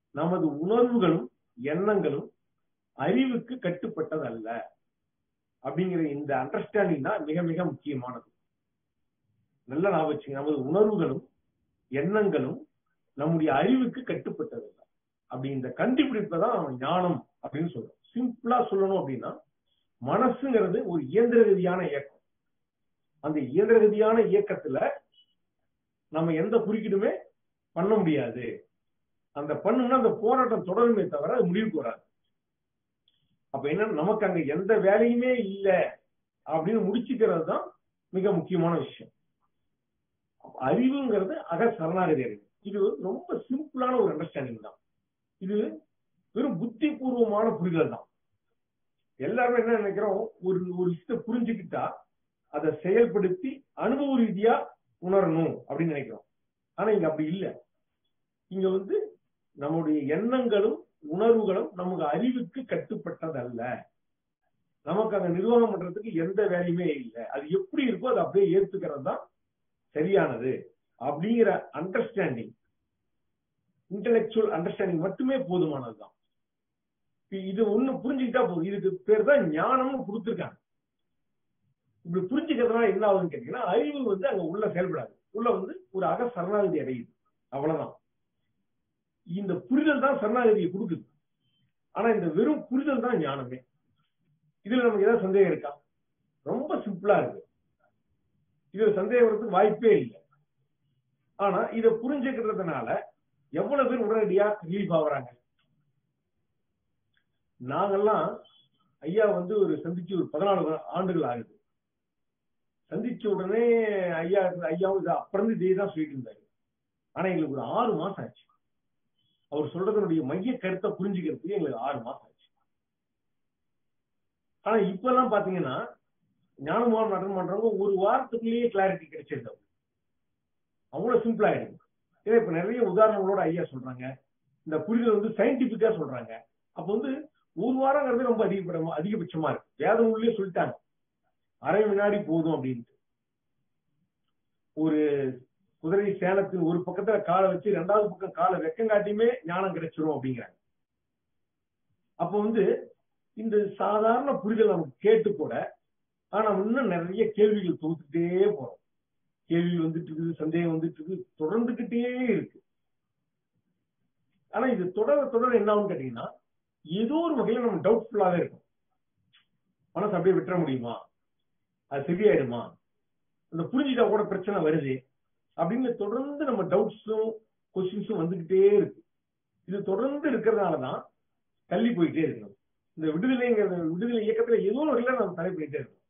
நமது உணர்வுகளும் எண்ணங்களும் அறிவுக்கு கட்டுப்பட்டது அல்ல அப்படிங்கிற இந்த அண்டர்ஸ்டாண்டிங் தான் மிக மிக முக்கியமானது. நல்ல ஞாபகம் வச்சுங்க. நமது உணர்வுகளும் எண்ணங்களும் நம்முடைய அறிவுக்கு கட்டுப்பட்டது அல்ல. அப்படி இந்த கண்டுபிடிப்பை தான் ஞானம் அப்படின்னு சொல்றோம். சிம்பிளா சொல்லணும் அப்படின்னா, மனசுங்கிறது ஒரு இயந்திர ரீதியான இயக்கம். அந்த இயந்திர ரீதியான இயக்கத்துல நம்ம எந்த குறுக்கீடுமே பண்ண முடியாது. அந்த பண்ணும்னா அந்த போராட்டம் தொடருமே தவிர அது முடிவுக்கு வராது. அப்ப என்ன, நமக்கு அங்க எந்த வேலையுமே இல்லை அப்படின்னு முடிச்சுக்கிறது தான் மிக முக்கியமான விஷயம். அறிவுங்கிறது அக சரணாகதி அறிவு. இது ரொம்ப சிம்பிளான ஒரு அண்டர்ஸ்டாண்டிங் தான். இது வெறும் புத்தி பூர்வமான புரிதல் தான். எல்லாருமே என்ன நினைக்கிறோம், ஒரு விஷயத்தை புரிஞ்சுக்கிட்டா அதை செயல்படுத்தி அனுபவ ரீதியா உணரணும் அப்படின்னு நினைக்கிறோம். ஆனா இங்க அப்படி இல்லை. இங்க நம்முடைய எண்ணங்களும் உணர்வுகளும் நமக்கு அறிவுக்கு கட்டுப்பட்டதல்ல. நமக்கு அந்த நிர்வாகம் பண்றதுக்கு எந்த வேலையுமே இல்லை. அது எப்படி இருக்கோ அதை அப்படியே ஏத்துக்கிறது தான் சரியானது அப்படிங்கிற அண்டர்ஸ்டாண்டிங், இன்டெலெக்சுவல் அண்டர்ஸ்டாண்டிங் மட்டுமே போதுமானதுதான். இது ஒண்ணு புரிஞ்சுக்கிட்டா போதும். இதுக்கு பேர் தான் ஞானம்னு கொடுத்துருக்காங்க. இப்படி புரிஞ்சுக்கிறதுனால என்ன ஆகுதுன்னு கேட்டீங்கன்னா, அறிவு அங்க உள்ள செயல்படாது. உள்ள ஒரு அக சரணாகதி அடையுது. அவ்வளவுதான். இந்த புரிதல் தான் சரணாகதியை கொடுக்குது. ஆனா இந்த வெறும் புரிதல் தான் ஞானமே. இதுல நமக்கு ஏதாவது சந்தேகம் இருக்கா? ரொம்ப சிம்பிளா இருக்கு. இதுல சந்தேகம் வரதுக்கு வாய்ப்பே இல்லை. ஆனா இதை புரிஞ்சுக்கிறதுனால எவ்வளவு பேர் உடனடியா ரிலீஃப் ஆகுறாங்க. நாங்கெல்லாம் ஐயா ஒரு சந்திச்சு ஒரு 14 ஆண்டுகள் ஆகுது. சந்திச்ச உடனே ஐயாவும் அப்புறம் இதே தான் சொல்லிட்டு இருந்தாரு. ஆனா எங்களுக்கு ஒரு 6 மாசம் ஆச்சு. அவர் சொல்றதனுடைய மைய கருத்தை புரிஞ்சுக்கிறதுக்கு எங்களுக்கு 6 மாசம் ஆச்சு. ஆனா இப்ப எல்லாம் பாத்தீங்கன்னா, ஞானமுகாம் அட்டன் பண்றவங்க ஒரு வாரத்துக்குள்ளேயே கிளாரிட்டி கிடைச்சிருது. அவ்வளவு சிம்பிளா ஆயிடுது. ஏன்னா இப்ப நிறைய உதாரணங்களோட ஐயா சொல்றாங்க. இந்த புரிதல் சயின்டிபிக்கா சொல்றாங்க. அப்ப ஒரு வாரங்கிறது ரொம்ப அதிகபட்சமா இருக்கு. வேதம் உள்ளே சொல்லிட்டாங்க, அரை வினாடி போதும் அப்படின்ட்டு. ஒரு குதிரை சேலத்தின் ஒரு பக்கத்துல காலை வச்சு 2வது பக்கம் காலை வெக்கங்காட்டியுமே ஞானம் கிடைச்சிரும் அப்படிங்கிறாங்க. அப்ப இந்த சாதாரண புரிதல் நமக்கு கேட்டு கூட, ஆனா இன்னும் நிறைய கேள்விகள் தொகுத்துட்டே போறோம். கேள்வி வந்துட்டு இருக்குது, சந்தேகம் வந்துட்டு இருக்கு, தொடர்ந்துகிட்டே இருக்கு. ஆனா இது தொடர என்ன ஆகும் கேட்டீங்கன்னா, ஏதோ ஒரு வகையில நம்ம டவுட்ஃபுல்லாவே இருக்கும். மனசு அப்படியே விட்டுற முடியுமா, அது சரியாயிடுமா, அந்த புரிஞ்சுட்டா கூட பிரச்சனை வருது அப்படின்னு தொடர்ந்து நம்ம டவுட்ஸும் கொஸ்டின்ஸும் வந்துகிட்டே இருக்கு. இது தொடர்ந்து இருக்கிறதுனாலதான் தள்ளி போயிட்டே இருக்கணும். இந்த விடுதலை இயக்கத்துல ஏதோ ஒரு வகையில நம்ம தள்ளி போயிட்டே இருக்கோம்.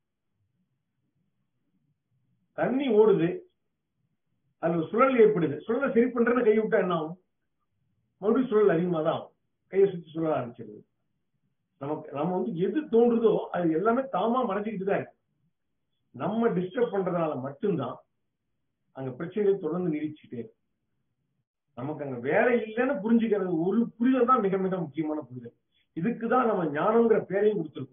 தண்ணி ஓடுது, அதுல சுழல் ஏற்படுது. சுழலை சரி பண்றதுன்னு கை விட்டா என்ன ஆகும்? மறுபடியும் சுழல் அதிகமா தான் ஆகும். கையை சுற்றி சுழல ஆரம்பிச்சிருது. நம்ம எது தோன்றுதோ அது எல்லாமே தாமா மறைஞ்சுக்கிட்டு தான் இருக்கு. நம்ம டிஸ்டர்ப் பண்றதுனால மட்டும்தான் அங்க பிரச்சனைகள் தொடர்ந்து நீடிச்சுட்டே இருக்கு. நமக்கு அங்க வேலை இல்லைன்னு புரிஞ்சுக்கிறது ஒரு புரிதல் தான் மிக மிக முக்கியமான புரிதல். இதுக்குதான் நம்ம ஞானம்ங்கிற பேரையும் கொடுத்திருக்கோம்.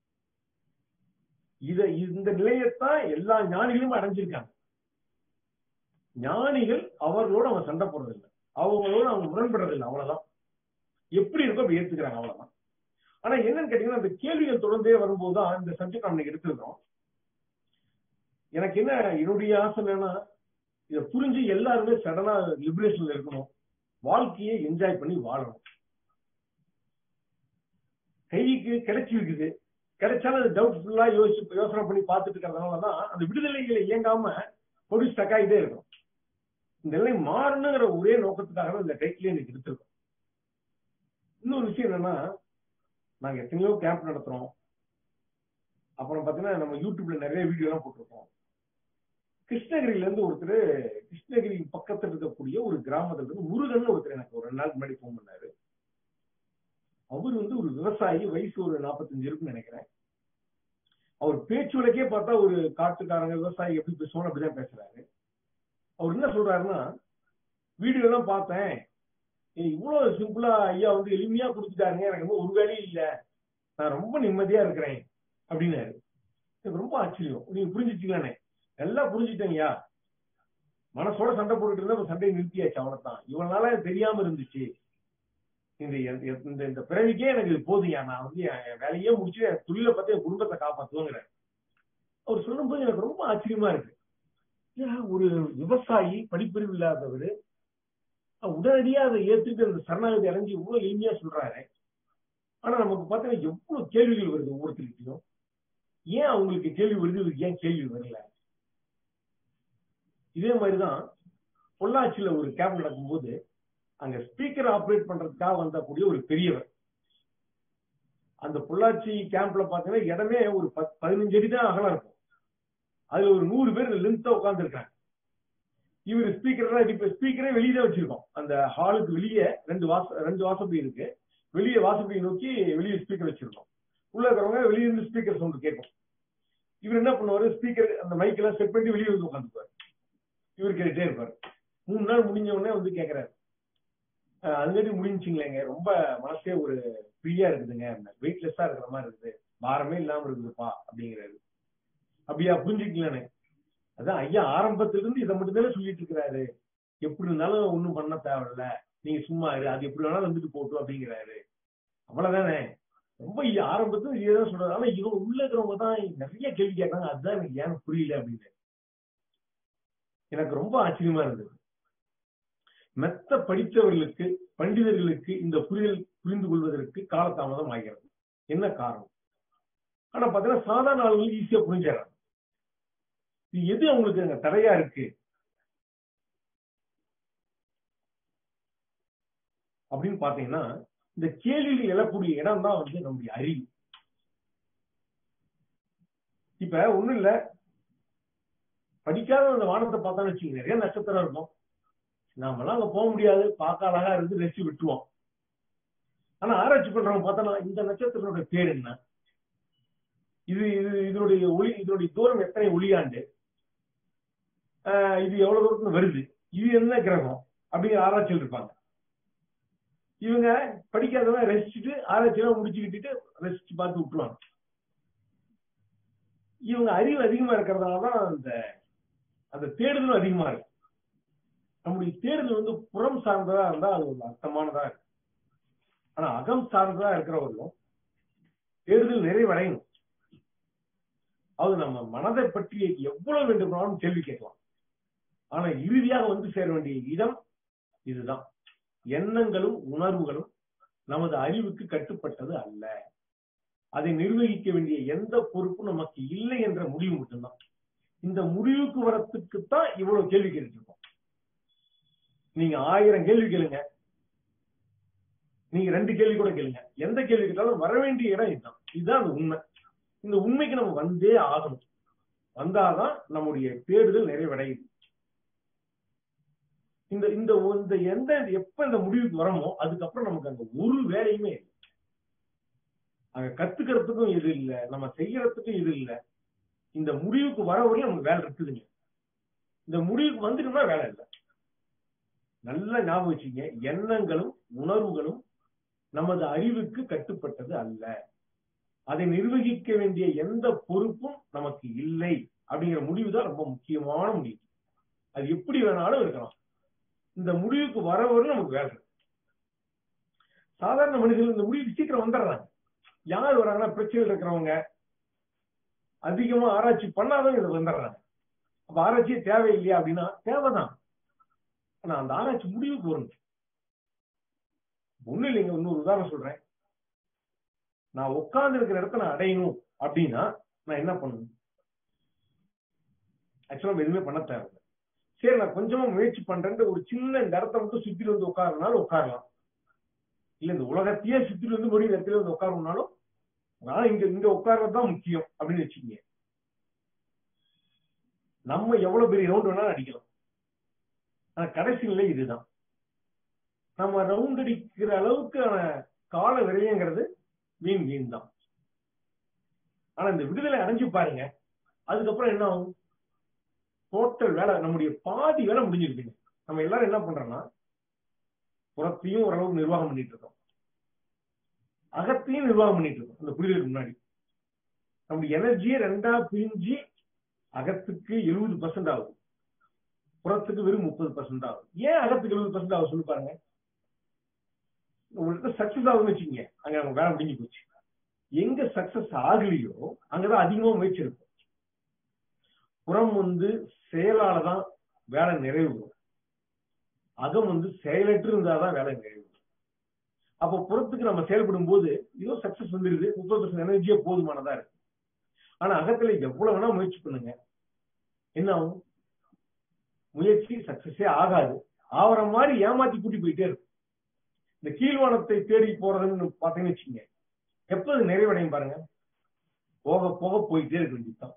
இந்த நிலையத்தான் எல்லா ஞானிகளும் அடைஞ்சிருக்காங்க. ஞானிகள் அவர்களோட அவங்க சண்டை போடுறதில்லை, அவங்களோட அவங்க முரண்படுறதில்லை. அவ்வளவுதான். எப்படி இருக்கோ அப்படி ஏத்துக்கிறாங்க, அவ்வளவுதான். ஆனா என்னன்னு கேட்டீங்கன்னா, அந்த கேள்விகள் தொடர்ந்தே வரும்போதுதான் இந்த சப்ஜெக்ட் நம்ம எடுத்துக்கிறோம். எனக்கு என்னுடைய ஆசை என்னன்னா, இதை புரிஞ்சு எல்லாருமே சடனா லிபரேஷன்ல இருக்கணும், வாழ்க்கையை என்ஜாய் பண்ணி வாழணும். கைக்கு கிடைச்சி இருக்குது, கிடைச்சாலும் அது டவுட்ஃபுல்லா யோசனை பண்ணி பார்த்துட்டு இருக்கிறதுனாலதான் அந்த விடுதலைகளை இயங்காம பொடி ஸ்டக் ஆகிட்டே இருக்கும். இந்த நிலை மாறணுங்கிற ஒரே நோக்கத்துக்காக இந்த டைட்டிலே இன்னைக்கு எடுத்திருக்கோம். இன்னொரு விஷயம் என்னன்னா, நாங்க எத்தனையோ கேம்ப் நடத்துறோம். அப்புறம் பாத்தீங்கன்னா நம்ம யூடியூப்ல நிறைய வீடியோ எல்லாம் போட்டிருக்கோம். கிருஷ்ணகிரியில இருந்து ஒருத்தர், கிருஷ்ணகிரி பக்கத்துல இருக்கக்கூடிய ஒரு கிராமத்துல இருந்து முருகன் ஒருத்தர் எனக்கு ஒரு 2 நாளுக்கு முன்னாடி போன் பண்ணாரு. அவர் ஒரு விவசாயி, வயசு ஒரு 45 இருக்குன்னு நினைக்கிறேன். அவர் பேச்சு வழக்கே பார்த்தா ஒரு காட்டுக்காரங்க விவசாயி எப்படி பேசுவாங்க அப்படிதான் பேசுறாரு. அவர் என்ன சொல்றாருன்னா, வீடியோ எல்லாம் பார்த்தேன், இவ்வளவு சிம்பிளா ஐயா எளிமையா கொடுத்துட்டாருங்க, எனக்கு ஒரு வேலையும் இல்ல, நான் ரொம்ப நிம்மதியா இருக்கிறேன் அப்படின்னாரு. எனக்கு ரொம்ப ஆச்சரியம். நீங்க புரிஞ்சுட்டீங்களானே? எல்லாம் புரிஞ்சுட்டேங்கய்யா, மனசோட சண்டை போட்டுட்டு இருந்தா சண்டையை நிறுத்தியாச்சு, அவ்வளவுதான். இவ்வளவு நாளா தெரியாம இருந்துச்சு, இந்த பிறவிக்கே எனக்கு இது போதுங்க, நான் வந்து என் வேலையே முடிச்சு என் தொழிலை பார்த்து என் குடும்பத்தை காப்பாற்றுவோங்கிறார். அவர் சொல்லும்போது எனக்கு ரொம்ப ஆச்சரியமா இருக்கு. ஒரு விவசாயி, படிப்பறிவு இல்லாதவர், உடனடியா அதை ஏத்துட்டு அந்த சரணாகதி அடைஞ்சு இவ்வளவு எளிமையா சொல்றாரு. ஆனா நமக்கு பார்த்தீங்கன்னா எவ்வளவு கேள்விகள் வருது ஒவ்வொருத்தருக்கையும். ஏன் அவங்களுக்கு கேள்வி வருது, இவருக்கு ஏன் கேள்வி வரல? இதே மாதிரிதான் பொள்ளாச்சியில ஒரு கேம்ப் நடக்கும்போது அங்க ஸ்பீக்கர் ஆபரேட் பண்றதுக்காக வந்தக்கூடிய ஒரு பெரியவர், அந்த பொள்ளாச்சி கேம்ப்ல பாத்தீங்கன்னா இடமே ஒரு 15 அடி தான் அகலம் இருக்கும். அதுல ஒரு 100 பேர் லென்த்தா உட்கார்ந்து இருக்காங்க. இவர் ஸ்பீக்கரே வெளியே தான் வச்சிருக்கோம். அந்த ஹாலுக்கு வெளியே ரெண்டு வாசப்படி இருக்கு. வெளியே வாசப்படி நோக்கி வெளியே ஸ்பீக்கர் வச்சிருக்கோம். உள்ள இருக்கிறவங்க வெளியே இருந்து ஸ்பீக்கர் சவுண்ட் கேட்கும். இவர் என்ன பண்ணுவாரு, ஸ்பீக்கர் அந்த மைக் எல்லாம் செட் பண்ணி வெளியே வந்து உட்காந்துக்குவாரு. இவர் கேட்டுட்டே இருப்பாரு. 3 நாள் முடிஞ்ச உடனே வந்து கேட்கிறாரு, அதுக்காட்டி முடிஞ்சுங்களேங்க, ரொம்ப மனசே ஒரு ஃப்ரீயா இருக்குதுங்க, வெயிட்லெஸ்ஸா இருக்கிற மாதிரி இருக்குது, பாரமே இல்லாம இருக்குதுப்பா அப்படிங்கிறாரு. அப்படியா, புரிஞ்சுக்கலானே. அதான் ஐயா ஆரம்பத்திலிருந்து இதை மட்டும் தானே சொல்லிட்டு இருக்கிறாரு. எப்படி இருந்தாலும் ஒண்ணும் பண்ண தேவையில்ல, நீங்க சும்மா இரு, அது எப்படி வேணாலும் வந்துட்டு போட்டும் அப்படிங்கிறாரு. அவ்வளவுதானே. ரொம்ப ஆரம்பத்துல இதுதான் சொல்றாரு. ஆனா இவங்க உள்ள இருக்கிறவங்க தான் நிறைய கேள்வி கேட்கறாங்க. அதுதான் எனக்கு ஏன் புரியல அப்படின்னு எனக்கு ரொம்ப ஆச்சரியமா இருந்தது. மெத்த படித்தவர்களுக்கு, பண்டிதர்களுக்கு இந்த புரிந்து கொள்வதற்கு காலதாமதம் ஆகிறது. என்ன காரணம்? ஆனா பாத்தீங்கன்னா சாதாரண ஆளுங்களுக்கு ஈஸியா புரிஞ்சாங்க. இது எது அவங்களுக்கு அங்க தடையா இருக்கு அப்படின்னு பாத்தீங்கன்னா, இந்த கேள்விகள் எழக்கூடிய இடம் தான் வந்து நம்முடைய அறிவு. இப்ப ஒண்ணும் இல்ல, படிக்காத அந்த வானத்தை பார்த்தான்னு வச்சுக்கோங்க, நிறைய நட்சத்திரம் இருக்கும். நாமெல்லாம் அங்க போக முடியாது, பார்க்க அழகா இருந்து ரசிச்சு விட்டுருவோம். ஆனா ஆராய்ச்சி பண்றவங்க பார்த்தோம்னா, இந்த நட்சத்திரத்தோட பேர் என்ன, இதனுடைய தூரம் எத்தனை ஒளியாண்டு, இது எவ்வளவு தூரத்துல வருது, இது என்ன கிரகம் அப்படிங்கிற ஆராய்ச்சியில் இருப்பாங்க. இவங்க படிக்காதவங்க ரசிச்சுட்டு ஆராய்ச்சியெல்லாம் முடிச்சுக்கிட்டு ரசிச்சு பார்த்து விட்டுருவாங்க. இவங்க அறிவு அதிகமா இருக்கிறதுனாலதான் அந்த தேடுதலும் அதிகமா இருக்கு. நம்முடைய தேடுதல் வந்து புறம் சார்ந்ததா இருந்தா அது ஒரு அர்த்தமானதா இருக்கு. ஆனா அகம் சார்ந்ததா இருக்கிறவர்களும் தேடுதல் நிறைவடையணும். அது நம்ம மனதை பற்றி எவ்வளவு வேண்டுமானாலும் கேள்வி கேட்கலாம். ஆனா இறுதியாக வந்து சேர வேண்டிய இடம் இதுதான். எண்ணங்களும் உணர்வுகளும் நமது அறிவுக்கு கட்டுப்பட்டது அல்ல. அதை நிர்வகிக்க வேண்டிய எந்த பொறுப்பும் நமக்கு இல்லை என்ற முடிவு மட்டும்தான். இந்த முடிவுக்கு வரத்துக்குத்தான் இவ்வளவு கேள்வி கேட்டுருக்கோம். நீங்க 1000 கேள்வி கேளுங்க, நீங்க 2 கேள்வி கூட கேளுங்க, எந்த கேள்வி கேட்டாலும் வர வேண்டிய இடம் இதுதான். இதுதான் அந்த உண்மை. இந்த உண்மைக்கு நம்ம வந்தே ஆகணும். வந்தாதான் நம்முடைய தேடுதல் நிறைவடையுது. எப்ப இந்த முடிவுக்கு வரமோ அதுக்கப்புறம் நமக்கு அந்த ஒரு வேலையுமே இல்லை. அங்க கத்துக்கிறதுக்கும் இது இல்லை, நம்ம செய்யறதுக்கும் இது இல்லை. இந்த முடிவுக்கு வர வரையும் நமக்கு வேலை இருக்குதுங்க. இந்த முடிவுக்கு வந்துட்டோம்னா வேலை இல்லை. நல்லா ஞாபகம் வச்சுங்க, எண்ணங்களும் உணர்வுகளும் நமது அறிவுக்கு கட்டுப்பட்டது அல்ல. அதை நிர்வகிக்க வேண்டிய எந்த பொறுப்பும் நமக்கு இல்லை அப்படிங்கிற முடிவு தான் ரொம்ப முக்கியமான முடிவு. அது எப்படி வேணாலும் இருக்கலாம். இந்த முடிவுக்கு வரவரை நமக்கு வேலை. சாதாரண மனிதர்கள் இந்த முடிவுக்கு சீக்கிரம் வந்துடுறாங்க. யார் வராங்கன்னா, பிரச்சனைகள் இருக்கிறவங்க, அதிகமா ஆராய்ச்சி பண்ணாதான் இது வந்துடுறாங்க. அப்ப ஆராய்ச்சியே தேவையில்லையா அப்படின்னா தேவைதான். ஆனா அந்த ஆராய்ச்சி முடிவுக்கு வரும். ஒண்ணு இல்லைங்க, இன்னொரு உதாரணம் சொல்றேன். நான் உட்கார்ந்து இருக்கிற இடத்த நான் அடையணும் அப்படின்னா நான் என்ன பண்ணணும்? ஆக்சுவலா எதுவுமே பண்ண தேவையில்லை. சரி, நான் கொஞ்சமா முயற்சி பண்றேன், ஒரு சின்ன இந்த இடத்த மட்டும் சுத்தி வந்து உட்காரனாலும் உட்காரலாம். இல்ல இந்த உலகத்தையே சுத்தி வந்து மொழி இடத்துல வந்து உட்காரணும்னாலும் நான் இங்க உட்கார்றதுதான் முக்கியம் அப்படின்னு வச்சுக்கீங்க. நம்ம எவ்வளவு பெரிய ரவுண்ட் வேணாலும் அடிக்கலாம். ஆனா கடைசி நிலை இதுதான். நம்ம ரவுண்ட் அடிக்கிற அளவுக்கான கால விரயங்கிறது வீண் தான். ஆனா இந்த விடுதலை அடைஞ்சு பாருங்க, அதுக்கப்புறம் என்ன ஆகும்? டோட்டல் வேலை, நம்முடைய பாதி வேலை முடிஞ்சிருக்குங்க. நம்ம எல்லாரும் என்ன பண்றோம்னா, புறத்தையும் ஓரளவுக்கு நிர்வாகம் பண்ணிட்டு இருக்கோம், அகத்தையும் நிர்வாகம் பண்ணிட்டு இருக்கோம். அந்த புரிதலுக்கு முன்னாடி நம்முடைய எனர்ஜியை 2ஆ பிரிஞ்சு அகத்துக்கு 70% ஆகுது, புறத்துக்கு வெறும் 30% ஆகுது. ஏன் அகத்துக்கு 70% ஆகும் சொல்லி பாருங்க. உங்களுக்கு சக்சஸ் ஆகுதுன்னு வச்சுக்கோங்க, அங்க அவங்க வேலை முடிஞ்சு போச்சு. எங்க சக்சஸ் ஆகலையோ அங்கதான் அதிகமா முயற்சி இருக்கும். புறம் செயலால தான் வேலை நிறைவு வரும், அகம் செயலற்று இருந்தாதான் வேலை நிறைவு. அப்ப புறத்துக்கு நம்ம செயல்படும் போது இதோ சக்சஸ் வந்துருது, 30% எனர்ஜியே போதுமானதா இருக்கு. ஆனா அகத்துல எவ்வளவு வேணா முயற்சி பண்ணுங்க, என்ன ஆகும்? முயற்சி சக்சஸே ஆகாது. ஆவற மாதிரி ஏமாத்தி கூட்டி போயிட்டே இருக்கும். இந்த கீழ்வானத்தை தேடி போறதுன்னு பாத்தீங்கன்னு வச்சுக்கோங்க, எப்ப அது நிறைவடையும் பாருங்க, போக போக போயிட்டே இருக்கு வேண்டியதுதான்.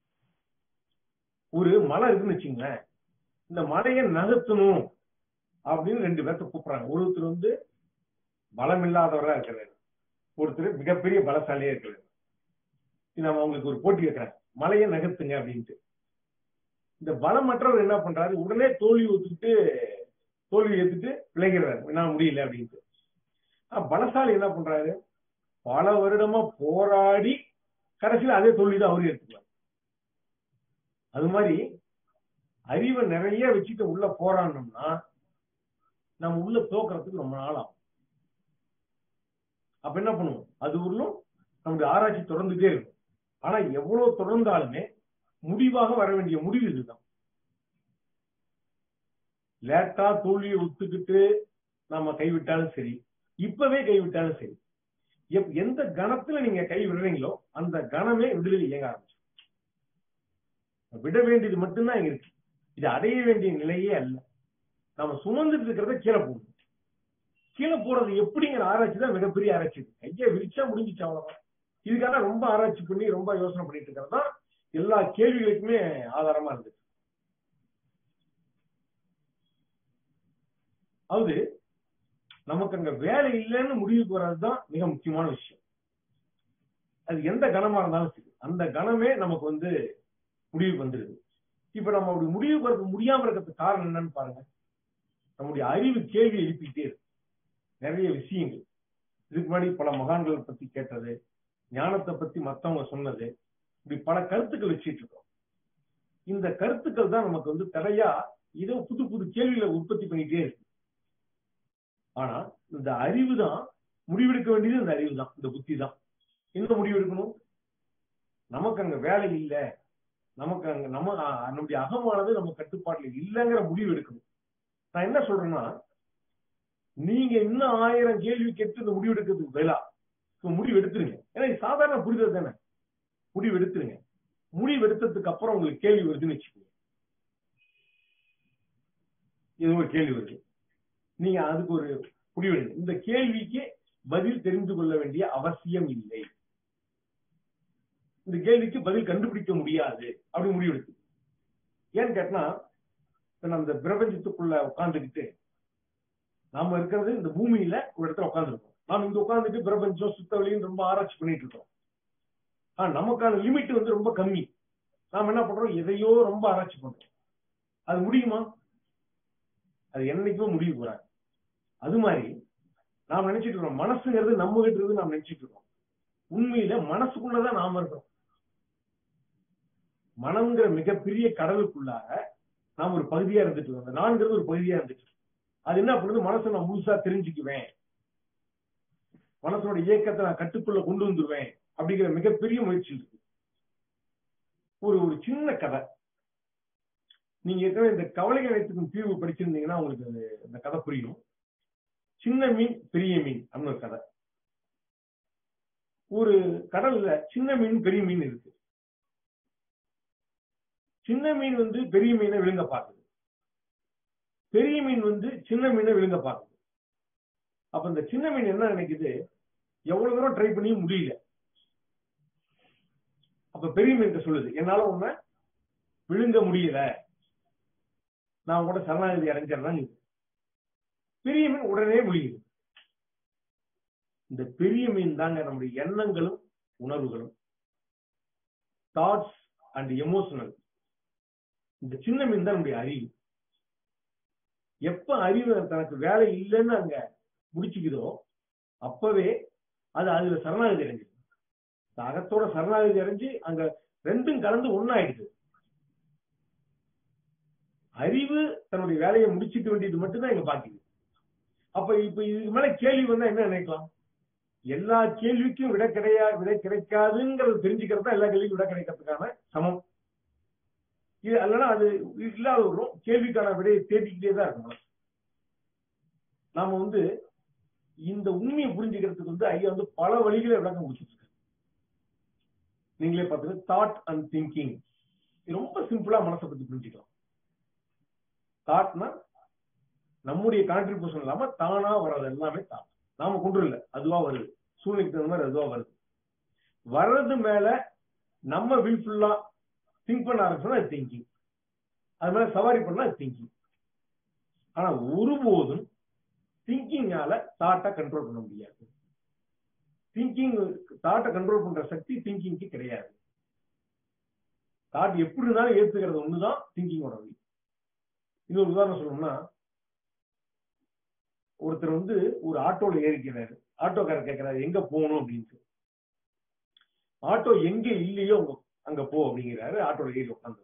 ஒரு மலை இருக்குன்னு வச்சுங்களேன், இந்த மலையை நகர்த்தணும் அப்படின்னு 2 பேர்த்த கூப்பிடுறாங்க. ஒருத்தர் பலம் இல்லாதவரா இருக்கிறாரு, ஒருத்தர் மிகப்பெரிய பலசாலியா இருக்கிறாரு. நம்ம அவங்களுக்கு ஒரு போட்டி வைக்கிறாங்க, மலையை நகர்த்துங்க அப்படின்ட்டு. இந்த பலமற்றவர் என்ன பண்றாரு, உடனே தோல்வி ஏத்துட்டு விளைகிறாரு, என்னால முடியல அப்படின்ட்டு. பலசாலி என்ன பண்றாரு, பல வருடமா போராடி கடைசியில் அதே தோல்விதான் அவரு எடுத்துக்கலாம். அது மாதிரி அறிவை நிறைய வச்சுட்டு உள்ள போராடணும்னா நம்ம உள்ள தோக்கிறதுக்கு ரொம்ப நாள் ஆகும். அப்ப என்ன பண்ணுவோம், அது உள்ளும் நம்முடைய ஆராய்ச்சி தொடர்ந்துட்டே இருக்கும். ஆனா எவ்வளவு தொடர்ந்தாலுமே முடிவாக வர வேண்டிய முடிவு இதுதான். லேட்டா தோல்வியை ஒத்துக்கிட்டு நம்ம கைவிட்டாலும் சரி, இப்பவே கைவிட்டாலும் சரி, எந்த கணத்துல நீங்க கை விடுறீங்களோ அந்த கணமே விடுதலை இயங்க ஆரம்பிச்சு. விட வேண்டியது மட்டும்தான் இங்க இருக்கு, இது அடைய வேண்டிய நிலையே அல்ல. நம்ம சுமந்துட்டு இருக்கிறத கீழே போடணும். கீழே போறது எப்படிங்கிற ஆராய்ச்சி தான் மிகப்பெரிய ஆராய்ச்சி. கையை விரிச்சா முடிஞ்சிச்சு, அவ்வளவுதான். இதுக்காக ரொம்ப ஆராய்ச்சி பண்ணி ரொம்ப யோசனை பண்ணிட்டு இருக்கிறது தான் எல்லா கேள்விகளுக்குமே ஆதாரமா இருக்கு. அது நமக்கு அங்க வேலை இல்லைன்னு முடிவுக்கு வர்றதுதான் மிக முக்கியமான விஷயம். அது எந்த கணமா இருந்தாலும் சரி, அந்த கணமே நமக்கு முடிவுக்கு வந்துருது. இப்ப நம்ம அப்படி முடிவுக்கு வரது முடியாம இருக்கிறதுக்கு காரணம் என்னன்னு பாருங்க, நம்முடைய அறிவு கேள்வி எழுப்பிக்கிட்டே இருக்கு. நிறைய விஷயங்கள் இதுக்கு முன்னாடி பல மகான்களை பத்தி கேட்டது, ஞானத்தை பத்தி மத்தவங்க சொன்னது, இப்படி பல கருத்துக்கள் வச்சுட்டு இருக்கோம். இந்த கருத்துக்கள் தான் நமக்கு தடையா இதோ புது புது கேள்விகளை உற்பத்தி பண்ணிட்டே இருக்கு. ஆனா இந்த அறிவு தான் முடிவெடுக்க வேண்டியது, இந்த அறிவு தான், இந்த புத்தி தான். என்ன முடிவு எடுக்கணும், நமக்கு அங்க வேலை இல்லை, நமக்கு அங்க நம்முடைய அகமானது நம்ம கட்டுப்பாட்டுல இல்லைங்கிற முடிவு எடுக்கணும். நான் என்ன சொல்றேன்னா, நீங்க இன்னும் 1000 கேள்வி கேட்டு இந்த முடிவு எடுக்கிறதுக்கு பதிலா முடிவு எடுத்துருங்க. ஏன்னா இது சாதாரண புரிதல் தானே. முடிவு எடுத்துருங்க. முடிவு எடுத்ததுக்கு அப்புறம் உங்களுக்கு கேள்வி வருதுன்னு வச்சுக்கோங்க, இது ஒரு கேள்வி வருது, நீங்க அதுக்கு ஒரு முடிவு எடுங்க. இந்த கேள்விக்கு பதில் தெரிந்து கொள்ள வேண்டிய அவசியம் இல்லை, இந்த கேள்விக்கு பதில் கண்டுபிடிக்க முடியாது அப்படி முடிவு எடுத்து. ஏன்னு கேட்டா, நம்ம இந்த பிரபஞ்சத்துக்குள்ள உட்கார்ந்துக்கிட்டு நாம இருக்கிறது இந்த பூமியில ஒரு இடத்துல உட்கார்ந்துருக்கோம். நாம இங்க உட்கார்ந்துட்டு பிரபஞ்சம் சுத்தவெளின்னு ரொம்ப ஆராய்ச்சி பண்ணிட்டு இருக்கோம். ஆனா நமக்கான லிமிட் ரொம்ப கம்மி. நாம என்ன பண்றோம், எதையோ ரொம்ப ஆராய்ச்சி பண்றோம். அது முடியுமா? அது என்னைக்குமே முடிவு போறாங்க. அது மாதிரி நாம நினைச்சிட்டு இருக்கோம், மனசுங்கிறது நம்ம கிட்ட இருந்து நாம நினைச்சிட்டு இருக்கோம். உண்மையில மனசுக்குள்ளதான் நாம இருக்கோம். மனம்ங்கிற மிகப்பெரிய கடலுக்குள்ளாக நாம் ஒரு பகுதியா இருந்துட்டு இருக்கோம். அந்த நான்கிறது ஒரு பகுதியா இருந்துட்டு, அது என்ன பண்ணுது, மனசை நான் முழுசா தெரிஞ்சுக்குவேன், மனசோட இயக்கத்தை நான் கட்டுக்குள்ள கொண்டு வந்துருவேன் அப்படிங்கிற மிகப்பெரிய முயற்சி இருக்கு. ஒரு சின்ன கதை, நீங்க ஏற்கனவே இந்த கவலைகள் அனைத்துக்கும் தீர்வு படிச்சிருந்தீங்கன்னா உங்களுக்கு இந்த கதை புரியும். சின்ன மீன் பெரிய மீன் அப்படின்னு ஒரு கதை. ஒரு கடல்ல சின்ன மீன் பெரிய மீன் இருக்கு. சின்ன மீன் பெரிய மீனை விழுங்க பார்க்குது, பெரிய மீன் சின்ன மீனை விழுங்க பார்க்குது. அப்ப இந்த சின்ன மீன் என்ன நினைக்குது, எவ்வளவு தூரம் ட்ரை பண்ணி முடியல. அப்ப பெரிய மீன் சொல்லுது, என்னால உன்னை விழுங்க முடியல, நான் கூட சரணாகதி அடைஞ்சிடறேன். பெரிய மீன் உடனே விழுகுது. இந்த பெரிய மீன் தாங்க நம்முடைய எண்ணங்களும் உணர்வுகளும், தாட்ஸ் அண்ட் எமோஷனல். இந்த சின்ன மீன் தான் நம்முடைய அறிவு. எப்ப அறிவு தனக்கு வேலை இல்லைன்னு அங்க முடிச்சுக்குதோ அப்பவே அது அதுல சரணாகதி அடைஞ்சிது. அகத்தோட சரணாகதி அடைஞ்சு அங்க ரெண்டும் கலந்து ஒன்னாயிடுது. அறிவு தன்னுடைய வேலையை முடிச்சுக்க வேண்டியது மட்டும்தான் இங்க பாக்குது. அப்ப இப்ப இதுக்கு மேல கேள்வி வந்தா என்ன நினைக்கலாம்? எல்லா கேள்விக்கும் விடை கிடைக்காதுங்கிறது தெரிஞ்சுக்கிறது தான் எல்லா கேள்விக்கும் விடை கிடைக்கிறதுக்கான சமம். இது அல்லனா அது இல்லாத வரும், கேள்விக்கான விடையை தேடிக்கிட்டே தான் இருக்கணும். நாம இந்த உண்மையை புரிஞ்சுக்கிறதுக்கு ஐயா பல வழிகளை விளக்கம் கொடுத்துருக்கு. நீங்களே பார்த்துங்க, தாட் அண்ட் திங்கிங். ரொம்ப சிம்பிளா மனசை பத்தி புரிஞ்சுக்கலாம். தாட்னா நம்முடைய கான்ட்ரிபியூஷன் இல்லாம தானா வர்றது எல்லாமே தாட். நாம கொண்டு இல்லை, அதுவா வருது, சூழ்நிலைக்கு தகுந்த மாதிரி அதுவா வருது. வர்றது மேல நம்ம வில்ஃபுல்லா திங்க் பண்ண ஆரம்பிச்சோம்னா அது திங்கிங். அது மேல சவாரி பண்ணா அது திங்கிங். ஆனா ஒருபோதும் திங்கிங்கால தாட்டை கண்ட்ரோல் பண்ண முடியாது. திங்கிங் தாட்டை கண்ட்ரோல் பண்ற சக்தி திங்கிங்க்கு கிடையாது. தாட் எப்படி இருந்தாலும் ஏத்துக்கிறது ஒண்ணுதான் திங்கிங்கோட வழி. இன்னொரு உதாரணம் சொல்லணும்னா, ஒருத்தர் ஒரு ஆட்டோல ஏறிக்கிறாரு. ஆட்டோக்காரர் கேட்கிறாரு எங்க போகணும் அப்படின்ட்டு. ஆட்டோ எங்க இல்லையோ அங்க போ அப்படிங்கிறாரு. ஆட்டோல ஏறி உட்காந்து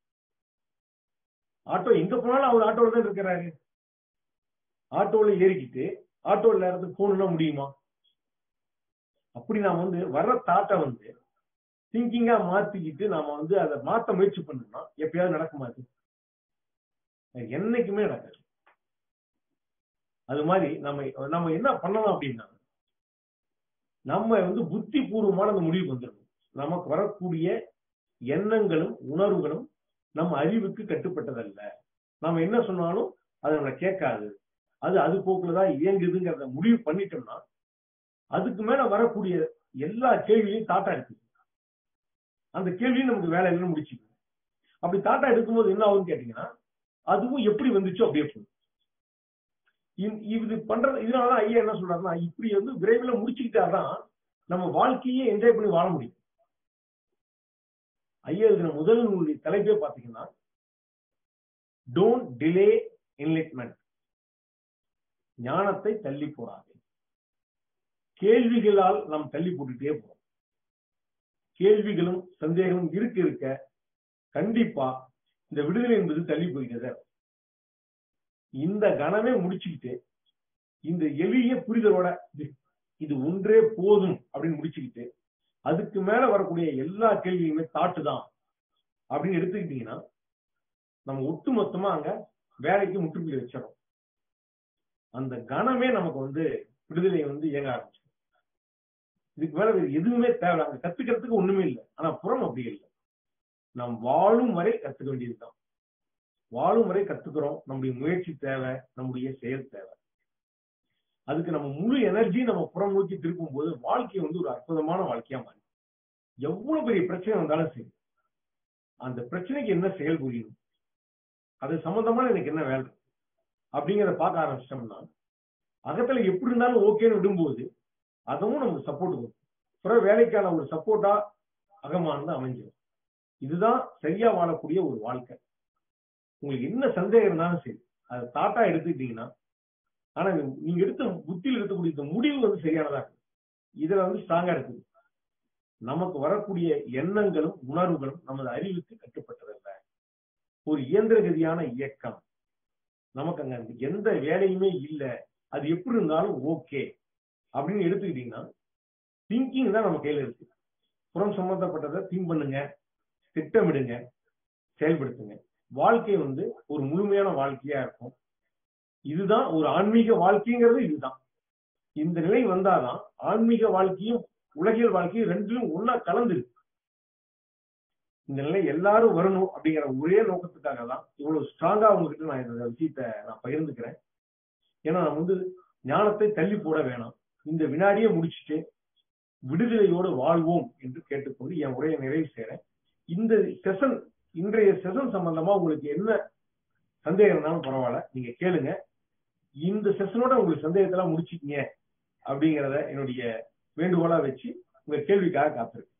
ஆட்டோ எங்க போனாலும் அவர் ஆட்டோல தான் இருக்கிறாரு. ஆட்டோல ஏறிக்கிட்டு ஆட்டோல இடத்துக்கு போகணும்னா முடியுமா? அப்படி நாம வர்ற தாட்டை திங்கிங்கா மாத்திக்கிட்டு நாம அதை மாத்த முயற்சி பண்ணோம்னா எப்பயாவது நடக்குமா? என்னைக்குமே நடக்காது. அது மாதிரி நம்ம என்ன பண்ணலாம் அப்படின்னா, நம்ம புத்தி பூர்வமான அந்த முடிவு வந்துடணும். நமக்கு வரக்கூடிய எண்ணங்களும் உணர்வுகளும் நம்ம அறிவுக்கு கட்டுப்பட்டதல்ல. நம்ம என்ன சொன்னாலும் அது நம்மளை கேட்காது, அது போக்குலதான் இயங்குதுங்கிறத முடிவு பண்ணிட்டோம்னா அதுக்கு மேல வரக்கூடிய எல்லா கேள்வியும் தாட்டா இருக்கு. அந்த கேள்வியும் நமக்கு வேலை இல்லைன்னு முடிச்சுக்கணும். அப்படி தாட்டா எடுக்கும்போது என்ன ஆகும்னு கேட்டீங்கன்னா, அதுவும் எப்படி வந்துச்சோ அப்படியே போகும். இது பண்றது இதனாலதான் ஐயா என்ன சொல்றாருன்னா, இப்படி விரைவில் முடிச்சுக்கிட்டாதான் நம்ம வாழ்க்கையே என்ஜாய் பண்ணி வாழ முடியும். ஐயா இருக்கிற முதல் நூலுடைய தலைப்பே பாத்தீங்கன்னா, டோன்ட் டிலே என்லைட்மென்ட். ஞானத்தை தள்ளி போடாது. கேள்விகளால் நாம் தள்ளி போட்டுட்டே போறோம். கேள்விகளும் சந்தேகமும் இருக்க கண்டிப்பா இந்த விடுதலை என்பது தள்ளி போயிட்டது. இந்த கணமே முடிச்சுக்கிட்டு இந்த எளிய புரிதலோட இது ஒன்றே போதும் அப்படின்னு முடிச்சுக்கிட்டு அதுக்கு மேல வரக்கூடிய எல்லா கேள்வியுமே தாட்டு தான் அப்படின்னு எடுத்துக்கிட்டீங்கன்னா நம்ம ஒட்டுமொத்தமா அங்க வேலைக்கு முற்றுப்புள்ளி வச்சிடறோம். அந்த கணமே நமக்கு விடுதலையை இயங்க ஆரம்பிச்சு. இதுக்கு மேல வேறு எதுவுமே தேவை, அங்க கத்துக்கிறதுக்கு ஒண்ணுமே இல்லை. ஆனா புறம் அப்படி இல்லை. நாம் வாழும் வரை கத்துக்க வேண்டியதுதான். வாழும் வரை கத்துக்கிறோம். நம்முடைய முயற்சி தேவை, நம்முடைய செயல் தேவை. அதுக்கு நம்ம முழு எனர்ஜி நம்ம புறம் நோக்கி திருப்பும் போது வாழ்க்கை ஒரு அற்புதமான வாழ்க்கையா மாறி, எவ்வளவு பெரிய பிரச்சனை வந்தாலும் சரி அந்த பிரச்சனைக்கு என்ன செயல் புரியணும், அது சம்பந்தமான எனக்கு என்ன வேலை அப்படிங்கிறத பார்க்க ஆரம்பிச்சிட்டோம்னா அகத்துல எப்படி இருந்தாலும் ஓகேன்னு விடும்போது அதுவும் நமக்கு சப்போர்ட் வரும். புற வேலைக்கான ஒரு சப்போர்ட்டா அகமானது அமைஞ்சிடும். இதுதான் சரியா வாழக்கூடிய ஒரு வாழ்க்கை. உங்களுக்கு என்ன சந்தேகம் இருந்தாலும் சரி அதை தாட்டா எடுத்துக்கிட்டீங்கன்னா, ஆனா நீங்க புத்தியில் எடுக்கக்கூடிய இந்த முடிவு சரியானதா இருக்கு. இதுல ஸ்ட்ராங்கா இருக்குது. நமக்கு வரக்கூடிய எண்ணங்களும் உணர்வுகளும் நமது அறிவுக்கு கட்டுப்பட்டதல்ல. ஒரு இயந்திர கதியான இயக்கம். நமக்கு அங்க எந்த வேலையுமே இல்லை, அது எப்படி இருந்தாலும் ஓகே அப்படின்னு எடுத்துக்கிட்டீங்கன்னா திங்கிங் தான் நம்ம கையில இருக்கு. புறம் சம்பந்தப்பட்டதை திங்க் பண்ணுங்க, திட்டமிடுங்க, செயல்படுத்துங்க. வாழ்க்கை ஒரு முழுமையான வாழ்க்கையா இருக்கும். இதுதான் ஒரு ஆன்மீக வாழ்க்கைங்கிறது. இதுதான் இந்த நிலை வந்தாதான் ஆன்மீக வாழ்க்கையும் உலகியல் வாழ்க்கையும் ரெண்டிலும் ஒன்னா கலந்துருக்கு. இந்த நிலை எல்லாரும் வரணும் அப்படிங்கிற ஒரே நோக்கத்துக்காக தான் இவ்வளவு ஸ்ட்ராங்கா உங்ககிட்ட நான் இந்த விஷயத்தை நான் பகிர்ந்துக்கிறேன். ஏன்னா நம்ம ஞானத்தை தள்ளி போட வேணாம். இந்த வினாடியை முடிச்சுட்டு விடுதலையோடு வாழ்வோம் என்று கேட்டுக்கொண்டு என் உரையை நிறைவு செய்றேன். இந்த செஷன், இன்றைய செஷன் சம்பந்தமா உங்களுக்கு என்ன சந்தேகம் இருந்தாலும் பரவாயில்ல, நீங்க கேளுங்க. இந்த செஷனோட உங்களுக்கு சந்தேகத்தெல்லாம் முடிச்சுக்கீங்க அப்படிங்கிறத என்னுடைய வேண்டுகோளா வச்சு உங்க கேள்விக்காக காத்திருக்கேன்.